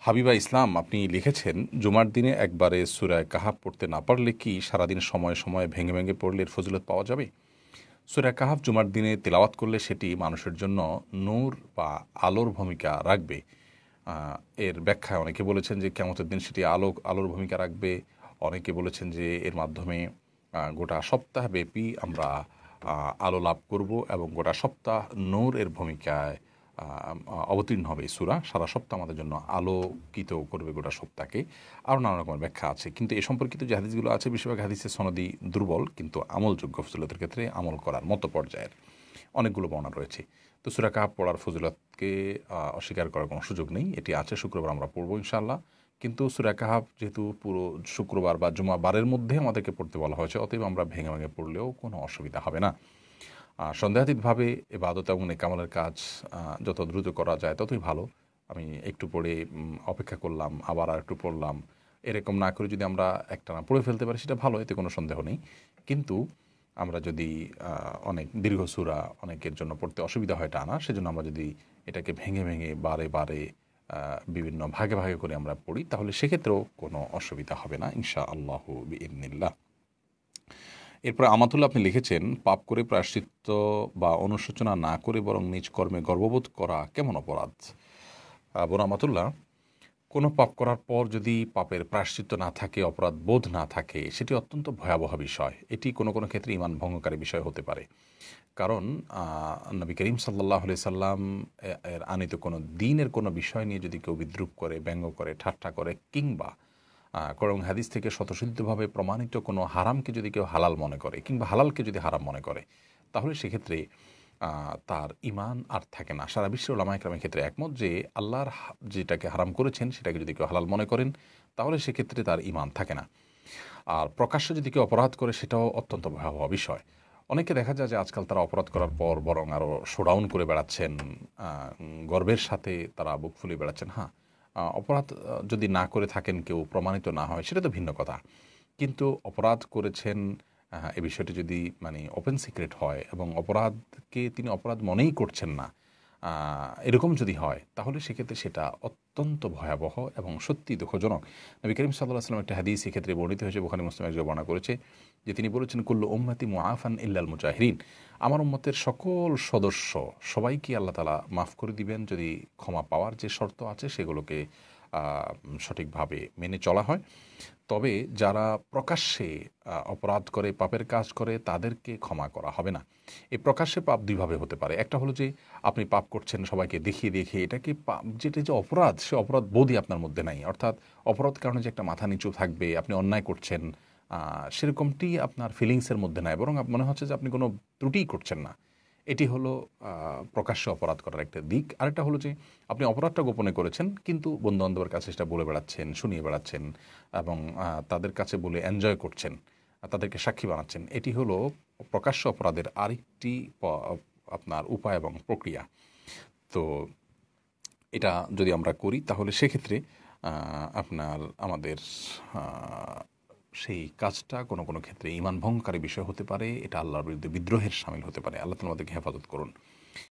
হাবিবা ইসলাম আপনি লিখেছেন, জুমার দিনে একবারে সূরা কাহাফ পড়তে না পারলে কি সারাদিন সময়ে সময়ে ভেঙে ভেঙে পড়লে এর ফজিলত পাওয়া যাবে? সূরা কাহাফ জুমার দিনে তেলাওয়াত করলে সেটি মানুষের জন্য নূর বা আলোর ভূমিকা রাখবে। এর ব্যাখ্যায় অনেকে বলেছেন যে কিয়ামতের দিন সেটি আলোর ভূমিকা রাখবে। অনেকে বলেছেন যে এর মাধ্যমে গোটা সপ্তাহব্যাপী আমরা আলো লাভ করব এবং গোটা সপ্তাহ নূরের ভূমিকায় অবতীর্ণ হবে এই সূরা। সারা সপ্তাহ আমাদের জন্য আলোকিত করবে গোটা সপ্তাহকে। আরও নানা রকমের ব্যাখ্যা আছে, কিন্তু এ সম্পর্কিত যে হাদিসগুলো আছে বেশিরভাগ হাদিসের সনদি দুর্বল, কিন্তু আমলযোগ্য ফজিলতের ক্ষেত্রে আমল করার মতো পর্যায়ের অনেকগুলো বর্ণনা রয়েছে। তো সূরা কাহাফ পড়ার ফজিলতকে অস্বীকার করার কোনো সুযোগ নেই। এটি আছে, শুক্রবার আমরা পড়ব ইনশাআল্লাহ। কিন্তু সূরা কাহাফ যেহেতু পুরো শুক্রবার বা জুমা বারের মধ্যে আমাদেরকে পড়তে বলা হয়েছে, অতএব আমরা ভেঙে ভেঙে পড়লেও কোনো অসুবিধা হবে না। সন্দেহাতীতভাবে ইবাদত এবং নেকামলের কাজ যত দ্রুত করা যায় ততই ভালো। আমি একটু পড়ে অপেক্ষা করলাম, আবার আর একটু পড়লাম, এরকম না করে যদি আমরা একটানা পড়ে ফেলতে পারি সেটা ভালো, এতে কোনো সন্দেহ নেই। কিন্তু আমরা যদি অনেক দীর্ঘ সূরা অনেকের জন্য পড়তে অসুবিধা হয় টানা, সেজন্য আমরা যদি এটাকে ভেঙে ভেঙে বারে বারে বিভিন্ন ভাগে ভাগে করে আমরা পড়ি, তাহলে সেক্ষেত্রেও কোনো অসুবিধা হবে না ইনশাআল্লাহু বিইذনিল্লাহ। এরপর আমাতুল্লাহ আপনি লিখেছেন, পাপ করে প্রায়শ্চিত্ত বা অনুশোচনা না করে বরং নিজ কর্মে গর্ববোধ করা কেমন অপরাধ? বোন আমাতুল্লাহ, কোনো পাপ করার পর যদি পাপের প্রায়শ্চিত্ত না থাকে, অপরাধ বোধ না থাকে, সেটি অত্যন্ত ভয়াবহ বিষয়। এটি কোনো কোনো ক্ষেত্রে ঈমান ভঙ্গকারী বিষয় হতে পারে। কারণ নবী করিম সাল্লাল্লাহু আলাইহি সাল্লাম এর আনিত কোনো দ্বীনের কোনো বিষয় নিয়ে যদি কেউ বিদ্রূপ করে, ব্যঙ্গ করে, ঠাট্টা করে, কিংবা কোরআন হাদিস থেকে স্বতঃসিদ্ধভাবে প্রমাণিত কোনো হারামকে যদি কেউ হালাল মনে করে, কিংবা হালালকে যদি হারাম মনে করে, তাহলে সেক্ষেত্রে তার ঈমান আর থাকে না। সারা বিশ্বের উলামায়ে কেরামের ক্ষেত্রে একমত যে আল্লাহর যেটাকে হারাম করেছেন সেটাকে যদি কেউ হালাল মনে করেন, তাহলে সেক্ষেত্রে তার ঈমান থাকে না। আর প্রকাশ্যে যদি কেউ অপরাধ করে, সেটাও অত্যন্ত ভয়াবহ বিষয়। অনেকে দেখা যায় যে আজকাল তারা অপরাধ করার পর বরং আরও শোডাউন করে বেড়াচ্ছেন, গর্বের সাথে তারা বুক ফুলিয়ে বেড়াচ্ছেন। হ্যাঁ, অপরাধ যদি না করে থাকেন, কেউ প্রমাণিত না হয়, সেটা তো ভিন্ন কথা। কিন্তু অপরাধ করেছেন এই বিষয়টি যদি মানে ওপেন সিক্রেট হয় এবং অপরাধকে তিনি অপরাধ মনেই করছেন না, এরকম যদি হয়, তাহলে সেক্ষেত্রে সেটা অত্যন্ত ভয়াবহ এবং সত্যি দুঃখজনক। নবী করিম সাল্লাল্লাহু আলাইহি ওয়াসাল্লাম একটা হাদিস এক্ষেত্রে বর্ণিত হয়েছে, বুখারী মুসলিম এক জায়গায় বর্ণনা করেছে যে তিনি বলেছেন, কুল্লু উম্মতি মুআফান ইল্লাল মুজাহিরিন। আমার উম্মতের সকল সদস্য সবাইকে আল্লাহ তাআলা মাফ করে দিবেন যদি ক্ষমা পাওয়ার যে শর্ত আছে সেগুলোকে সঠিকভাবে মেনে চলা হয়। তবে যারা প্রকাশ্যে অপরাধ করে, পাপের কাজ করে, তাদেরকে ক্ষমা করা হবে না। এই প্রকাশ্যে পাপ দুইভাবে হতে পারে। একটা হলো যে আপনি পাপ করছেন সবাইকে দেখিয়ে দেখিয়ে, এটাকে যেটা যে অপরাধ, সে অপরাধ বোধই আপনার মধ্যে নাই। অর্থাৎ অপরাধ কারণে যে একটা মাথা নিচু থাকবে, আপনি অন্যায় করছেন, সেরকমটি আপনার ফিলিংসের মধ্যে নাই, বরং মনে হচ্ছে যে আপনি কোনো ত্রুটিই করছেন না। এটি হলো প্রকাশ্যে অপরাধ করার একটা দিক। আরেকটা হলো যে আপনি অপরাধটা গোপনে করেছেন, কিন্তু বন্ধুবান্ধবের কাছে সেটা বলে বেড়াচ্ছেন, শুনিয়ে বেড়াচ্ছেন এবং তাদের কাছে বলে এনজয় করছেন, তাদেরকে সাক্ষী বানাচ্ছেন। এটি হলো প্রকাশ্য অপরাধের আরেকটি আপনার উপায় এবং প্রক্রিয়া। তো এটা যদি আমরা করি, তাহলে সেক্ষেত্রে আমাদের সেই কাজটা কোনো কোনো ক্ষেত্রে ঈমান ভঙ্গকারী বিষয় হতে পারে। এটা আল্লাহর বিরুদ্ধে বিদ্রোহের শামিল হতে পারে। আল্লাহ তাআলা আমাদেরকে হেফাজত করুন।